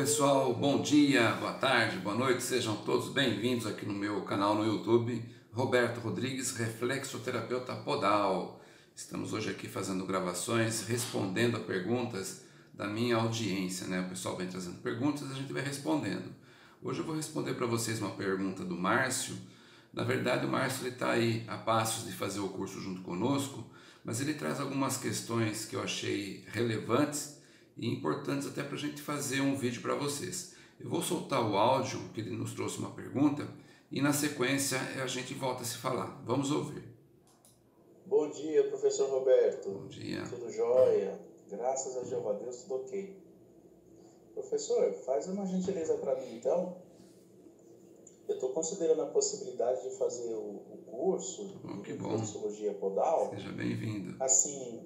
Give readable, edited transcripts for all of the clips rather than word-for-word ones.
pessoal, bom dia, boa tarde, boa noite, sejam todos bem-vindos aqui no meu canal no YouTube, Roberto Rodrigues, reflexoterapeuta podal. Estamos hoje aqui fazendo gravações, respondendo a perguntas da minha audiência, né? O pessoal vem trazendo perguntas e a gente vai respondendo. Hoje eu vou responder para vocês uma pergunta do Márcio. Na verdade, o Márcio está aí a passos de fazer o curso junto conosco, mas ele traz algumas questões que eu achei relevantes e importantes até para a gente fazer um vídeo para vocês. Eu vou soltar o áudio que ele nos trouxe uma pergunta e na sequência a gente volta a se falar. Vamos ouvir. Bom dia, professor Roberto. Bom dia. Tudo jóia? Graças a Jeová Deus, tudo ok. Professor, faz uma gentileza para mim então. Eu estou considerando a possibilidade de fazer o curso Que de bom. reflexologia podal. Seja bem-vindo. Assim,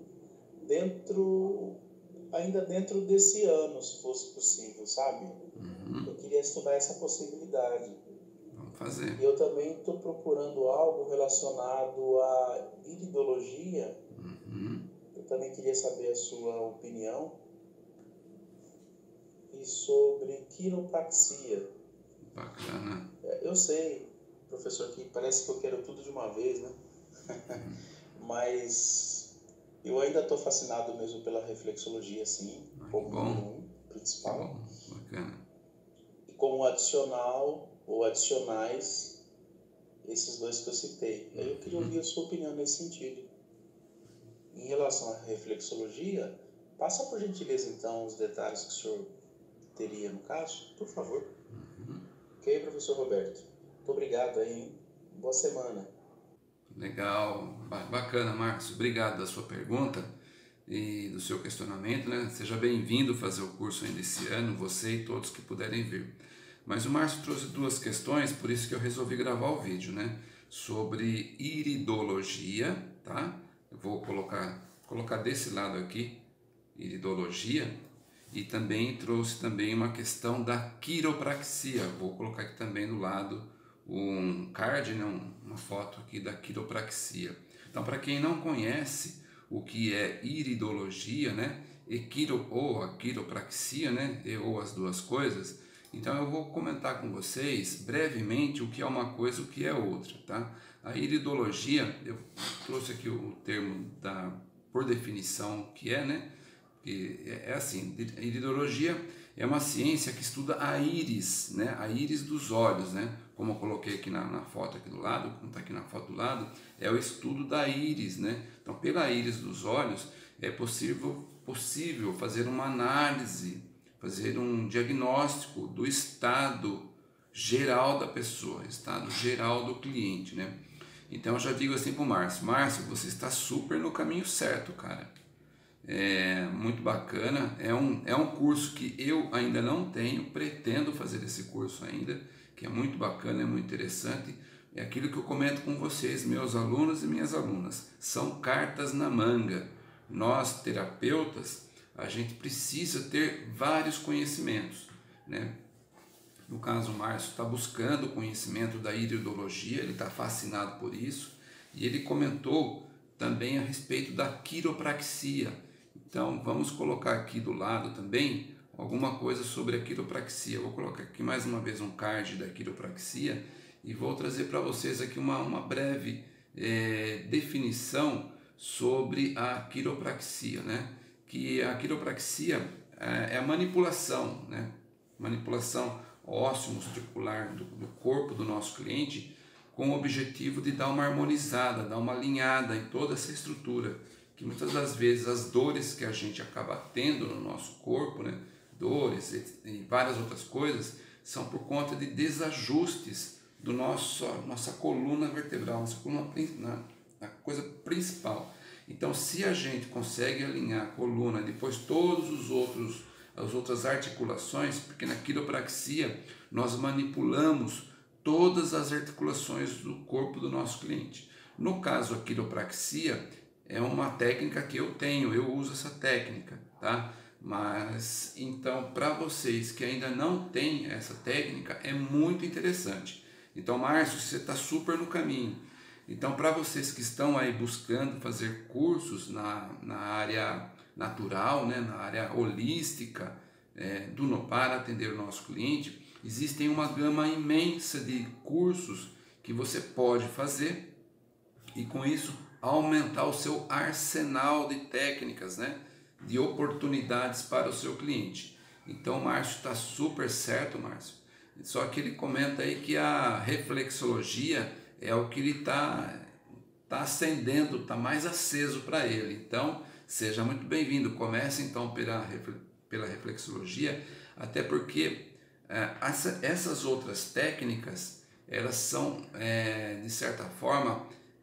ainda dentro desse ano, se fosse possível, sabe? Eu queria estudar essa possibilidade. Vamos fazer. E eu também estou procurando algo relacionado à iridologia. Eu também queria saber a sua opinião. E sobre quiropraxia. Bacana. Eu sei, professor, que parece que eu quero tudo de uma vez, né? Mas eu ainda estou fascinado mesmo pela reflexologia, sim, como número um, principal. Bom, bacana. E como adicional ou adicionais, esses dois que eu citei. Aí eu queria ouvir a sua opinião nesse sentido. Em relação à reflexologia, passa por gentileza então os detalhes que o senhor teria no caso, por favor. Ok, professor Roberto? Muito obrigado aí, hein? Boa semana. Legal, bacana, Marcos. Obrigado da sua pergunta e do seu questionamento, né? Seja bem-vindo fazer o curso ainda esse ano, você e todos que puderem vir. Mas o Márcio trouxe duas questões, por isso que eu resolvi gravar o vídeo, né? Sobre iridologia, tá? Eu vou colocar desse lado aqui, iridologia, e também trouxe também uma questão da quiropraxia. Vou colocar aqui também do lado um card, né? Uma foto aqui da quiropraxia. Então, para quem não conhece o que é iridologia, né? Ou a quiropraxia, né? Ou as duas coisas. Então eu vou comentar com vocês brevemente o que é uma coisa e o que é outra, tá? A iridologia, eu trouxe aqui o termo por definição que é, né? Que é assim, a iridologia é uma ciência que estuda a íris, né? A íris dos olhos, né? Como eu coloquei aqui na foto aqui do lado, como está aqui na foto do lado, é o estudo da íris, né? Então, pela íris dos olhos é possível fazer uma análise, fazer um diagnóstico do estado geral da pessoa, estado geral do cliente, né? Então eu já digo assim para o Márcio, você está super no caminho certo, cara. É muito bacana, é um curso que eu ainda não tenho, pretendo fazer esse curso ainda, que é muito bacana, é muito interessante. É aquilo que eu comento com vocês, meus alunos e minhas alunas, são cartas na manga. Nós, terapeutas, a gente precisa ter vários conhecimentos, né? No caso, o Márcio está buscando o conhecimento da iridologia, ele está fascinado por isso, e ele comentou também a respeito da quiropraxia. Então, vamos colocar aqui do lado também alguma coisa sobre a quiropraxia. Eu vou colocar aqui mais uma vez um card da quiropraxia e vou trazer para vocês aqui uma breve definição sobre a quiropraxia, né? Que a quiropraxia é a manipulação, né? Manipulação ósseo-muscular do corpo do nosso cliente com o objetivo de dar uma harmonizada, dar uma alinhada em toda essa estrutura, que muitas das vezes as dores que a gente acaba tendo no nosso corpo, né? Dores e várias outras coisas, são por conta de desajustes do nossa coluna vertebral, nossa coluna, a coisa principal. Então, se a gente consegue alinhar a coluna, depois todos as outras articulações, porque na quiropraxia nós manipulamos todas as articulações do corpo do nosso cliente. No caso, a quiropraxia é uma técnica que eu uso essa técnica, tá? Mas, então, para vocês que ainda não têm essa técnica, é muito interessante. Então, Márcio, você está super no caminho. Então, para vocês que estão aí buscando fazer cursos na área natural, né, na área holística, do Nopar, atender o nosso cliente, existem uma gama imensa de cursos que você pode fazer e com isso aumentar o seu arsenal de técnicas, né? De oportunidades para o seu cliente. Então o Márcio está super certo, Márcio. Só que ele comenta aí que a reflexologia é o que ele está acendendo, está mais aceso para ele. Então seja muito bem-vindo. Comece então pela reflexologia, até porque essas outras técnicas, elas são, de certa forma,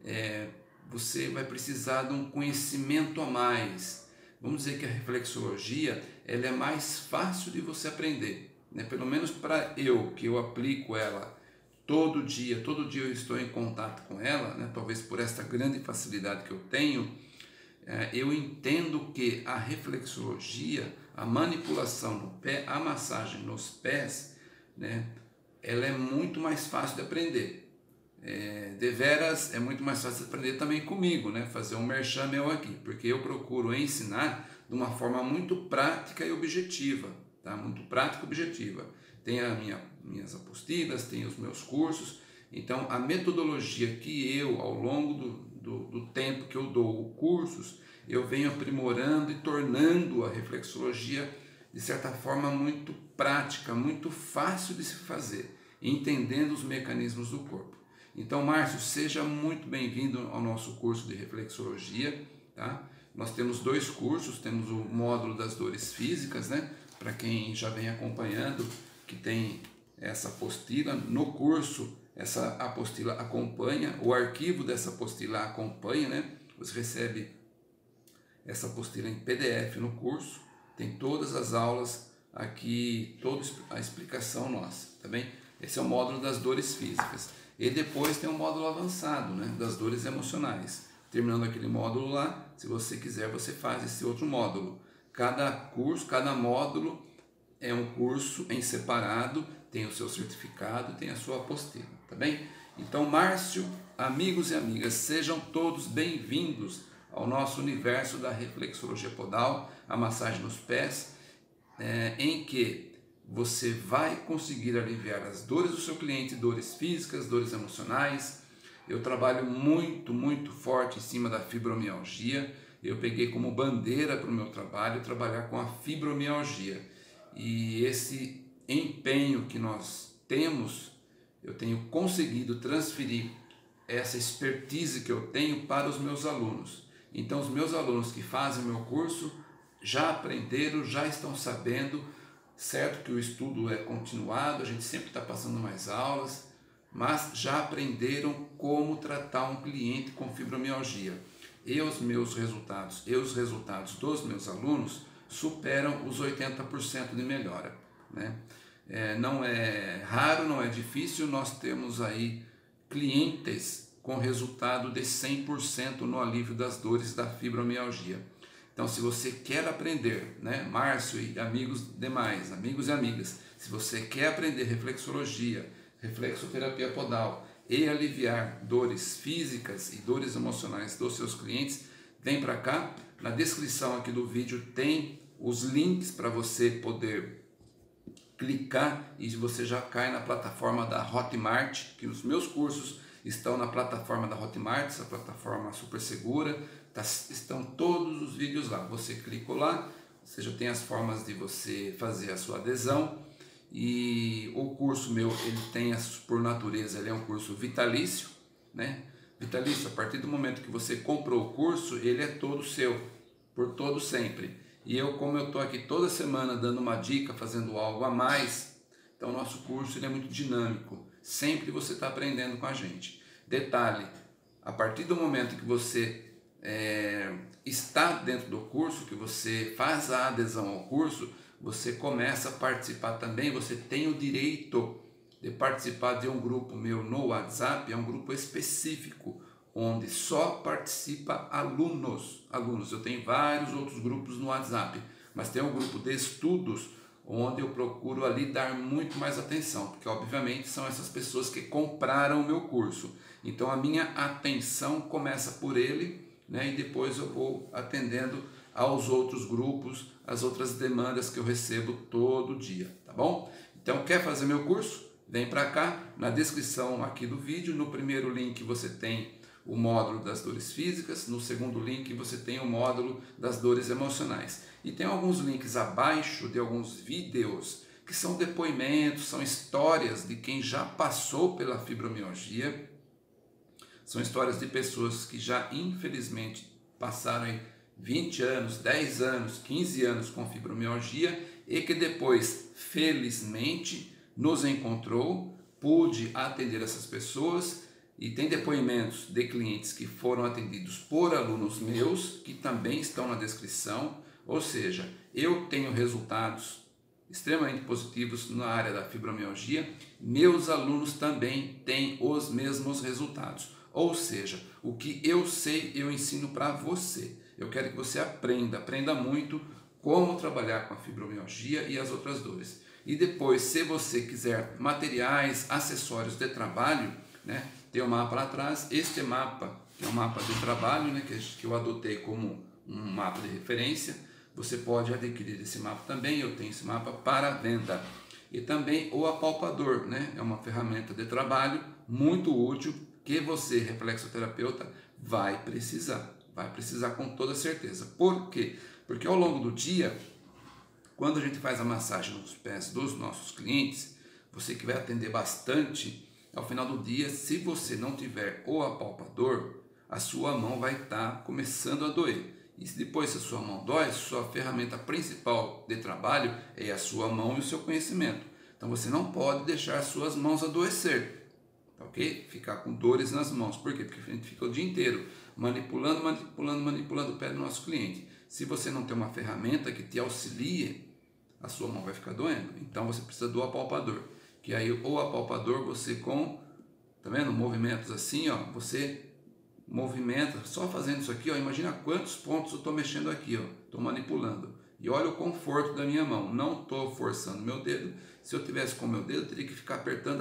você vai precisar de um conhecimento a mais. Vamos dizer que a reflexologia ela é mais fácil de você aprender, né? Pelo menos para que eu aplico ela todo dia eu estou em contato com ela, né? Talvez por esta grande facilidade que eu tenho, eu entendo que a reflexologia, a manipulação no pé, a massagem nos pés, né? Ela é muito mais fácil de aprender. Deveras é muito mais fácil de aprender também comigo, né? Fazer um merchan meu aqui, porque eu procuro ensinar de uma forma muito prática e objetiva, tá? Muito prática e objetiva. Tem minhas apostilas, tem os meus cursos, então a metodologia que eu, ao longo do tempo que eu dou cursos, eu venho aprimorando e tornando a reflexologia, de certa forma, muito prática, muito fácil de se fazer, entendendo os mecanismos do corpo. Então, Márcio, seja muito bem-vindo ao nosso curso de reflexologia, tá? Nós temos 2 cursos, temos o módulo das dores físicas, né? Para quem já vem acompanhando, que tem essa apostila, no curso, essa apostila acompanha, o arquivo dessa apostila acompanha, né? Você recebe essa apostila em PDF no curso, tem todas as aulas aqui, toda a explicação nossa, tá bem? Esse é o módulo das dores físicas. E depois tem um módulo avançado, né, das dores emocionais. Terminando aquele módulo lá, se você quiser, você faz esse outro módulo. Cada curso, cada módulo é um curso em separado, tem o seu certificado, tem a sua apostila, tá bem? Então, Márcio, amigos e amigas, sejam todos bem-vindos ao nosso universo da reflexologia podal, a massagem nos pés, em que você vai conseguir aliviar as dores do seu cliente, dores físicas, dores emocionais. Eu trabalho muito forte em cima da fibromialgia. Eu peguei como bandeira para o meu trabalho trabalhar com a fibromialgia. E esse empenho que nós temos, eu tenho conseguido transferir essa expertise que eu tenho para os meus alunos. Então os meus alunos que fazem o meu curso já aprenderam, já estão sabendo. Certo que o estudo é continuado, a gente sempre está passando mais aulas, mas já aprenderam como tratar um cliente com fibromialgia. E os meus resultados e os resultados dos meus alunos superam os 80% de melhora, né? Não é raro, não é difícil, nós temos aí clientes com resultado de 100% no alívio das dores da fibromialgia. Então, se você quer aprender, né, Márcio e amigos demais, amigos e amigas, se você quer aprender reflexologia, reflexoterapia podal e aliviar dores físicas e dores emocionais dos seus clientes, vem para cá. Na descrição aqui do vídeo tem os links para você poder clicar e você já cai na plataforma da Hotmart, que os meus cursos estão na plataforma da Hotmart, essa plataforma super segura. Estão todos os vídeos lá, você clicou lá, você já tem as formas de você fazer a sua adesão. E o curso meu, ele tem, por natureza, ele é um curso vitalício, né? Vitalício, a partir do momento que você comprou o curso, ele é todo seu, por todo sempre. E eu, como eu estou aqui toda semana dando uma dica, fazendo algo a mais, então o nosso curso ele é muito dinâmico, sempre você está aprendendo com a gente. Detalhe, a partir do momento que você está dentro do curso, que você faz a adesão ao curso, você começa a participar também, você tem o direito de participar de um grupo meu no WhatsApp, é um grupo específico, onde só participa alunos. Eu tenho vários outros grupos no WhatsApp, mas tem um grupo de estudos, onde eu procuro ali dar muito mais atenção, porque obviamente são essas pessoas que compraram o meu curso. Então a minha atenção começa por ele, né, e depois eu vou atendendo aos outros grupos, às outras demandas que eu recebo todo dia, tá bom? Então, quer fazer meu curso? Vem para cá, na descrição aqui do vídeo, no primeiro link você tem o módulo das dores físicas, no segundo link você tem o módulo das dores emocionais. E tem alguns links abaixo de alguns vídeos que são depoimentos, são histórias de quem já passou pela fibromialgia, são histórias de pessoas que já infelizmente passaram 20 anos, 10 anos, 15 anos com fibromialgia e que depois, felizmente, nos encontrou, pude atender essas pessoas. E tem depoimentos de clientes que foram atendidos por alunos meus, que também estão na descrição. Ou seja, eu tenho resultados extremamente positivos na área da fibromialgia. Meus alunos também têm os mesmos resultados. Ou seja, o que eu sei, eu ensino para você. Eu quero que você aprenda muito como trabalhar com a fibromialgia e as outras dores. E depois, se você quiser materiais, acessórios de trabalho, né? Tem um mapa lá atrás, este mapa é um mapa de trabalho, né, que eu adotei como um mapa de referência. Você pode adquirir esse mapa também, eu tenho esse mapa para venda. E também o apalpador, né, é uma ferramenta de trabalho muito útil que você, reflexoterapeuta, vai precisar com toda certeza. Por quê? Porque ao longo do dia, quando a gente faz a massagem nos pés dos nossos clientes, você que vai atender bastante, ao final do dia, se você não tiver o apalpador, a sua mão vai estar começando a doer. E depois, se a sua mão dói, sua ferramenta principal de trabalho é a sua mão e o seu conhecimento. Então você não pode deixar as suas mãos adoecer, tá ok? Ficar com dores nas mãos. Por quê? Porque a gente fica o dia inteiro manipulando o pé do nosso cliente. Se você não tem uma ferramenta que te auxilie, a sua mão vai ficar doendo. Então você precisa do apalpador. Que aí o apalpador você tá vendo? Movimentos assim, ó, você movimenta, só fazendo isso aqui, ó, imagina quantos pontos eu estou mexendo aqui, ó, estou manipulando. E olha o conforto da minha mão, não estou forçando meu dedo. Se eu tivesse com meu dedo, eu teria que ficar apertando,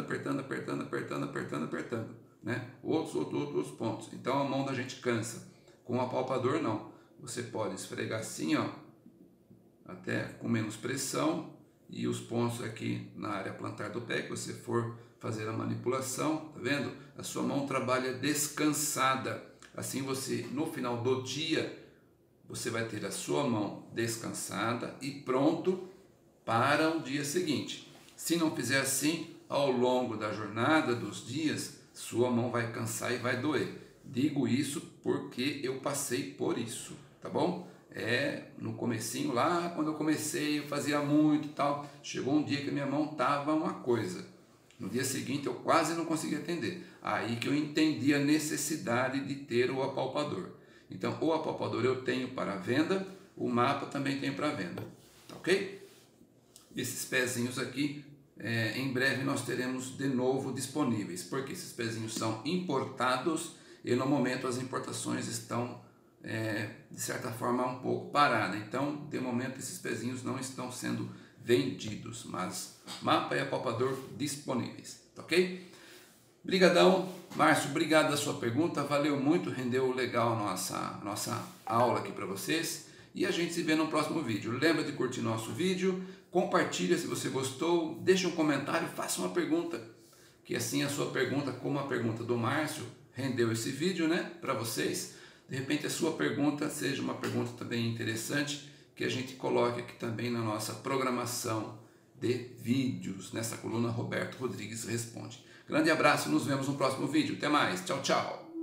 né? Outros pontos. Então a mão da gente cansa. Com o apalpador não. Você pode esfregar assim, ó, até com menos pressão. E os pontos aqui na área plantar do pé, que você for fazer a manipulação, tá vendo? A sua mão trabalha descansada. Assim você, no final do dia, você vai ter a sua mão descansada e pronto para o dia seguinte. Se não fizer assim, ao longo da jornada, dos dias, sua mão vai cansar e vai doer. Digo isso porque eu passei por isso, tá bom? No comecinho lá, quando eu comecei, eu fazia muito e tal. Chegou um dia que a minha mão tava uma coisa. No dia seguinte eu quase não conseguia atender. Aí que eu entendi a necessidade de ter o apalpador. Então o apalpador eu tenho para venda, o mapa também tenho para venda, tá ok? Esses pezinhos aqui, em breve nós teremos de novo disponíveis, porque esses pezinhos são importados e no momento as importações estão de certa forma um pouco parada. Então, de momento, esses pezinhos não estão sendo vendidos, mas mapa e apalpador disponíveis, tá ok? Brigadão, Márcio, obrigado da sua pergunta, valeu muito, rendeu legal a nossa aula aqui para vocês e a gente se vê no próximo vídeo. Lembra de curtir nosso vídeo, compartilha se você gostou, deixa um comentário, faça uma pergunta, que assim a sua pergunta, como a pergunta do Márcio, rendeu esse vídeo, né, para vocês. De repente a sua pergunta seja uma pergunta também interessante, que a gente coloque aqui também na nossa programação de vídeos, nessa coluna Roberto Rodrigues Responde. Grande abraço, nos vemos no próximo vídeo. Até mais, tchau, tchau.